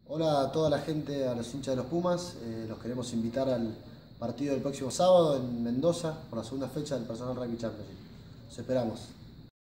Hola a toda la gente, a los hinchas de los Pumas. Los queremos invitar al partido del próximo sábado en Mendoza por la segunda fecha del Personal Rugby Championship. Los esperamos.